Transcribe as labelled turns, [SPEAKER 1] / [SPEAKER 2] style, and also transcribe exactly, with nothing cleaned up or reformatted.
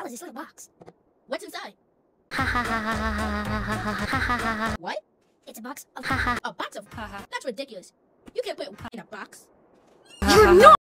[SPEAKER 1] hell is this little box?
[SPEAKER 2] What's inside?
[SPEAKER 1] Ha ha ha ha ha ha ha ha ha ha.
[SPEAKER 2] What?
[SPEAKER 1] It's a box of
[SPEAKER 2] A box of... That's ridiculous. You can't put it in a box.
[SPEAKER 1] You're not!